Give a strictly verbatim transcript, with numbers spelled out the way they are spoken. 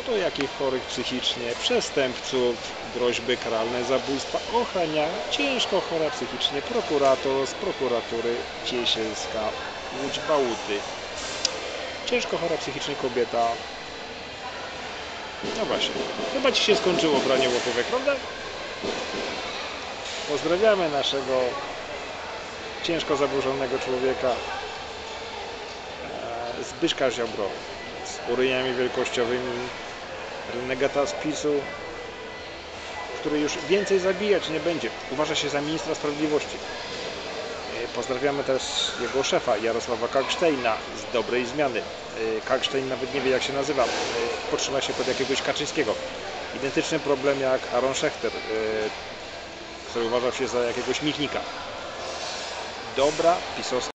to jakich chorych psychicznie, przestępców, groźby karalne, zabójstwa ochrania ciężko chora psychicznie prokurator z prokuratury Ciesielska, Łódź Bałuty. Ciężko chora psychicznie kobieta. No właśnie, chyba Ci się skończyło branie łapówek, prawda? Pozdrawiamy naszego ciężko zaburzonego człowieka Zbyszka Ziobro z uryjami wielkościowymi, renegata z PiSu, który już więcej zabijać nie będzie. Uważa się za ministra sprawiedliwości. Pozdrawiamy też jego szefa Jarosława Kalksztejna z Dobrej Zmiany. Kalksztejn nawet nie wie, jak się nazywa. Podszywa się pod jakiegoś Kaczyńskiego. Identyczny problem jak Aaron Szechter, który uważał się za jakiegoś Michnika. Dobra pisowska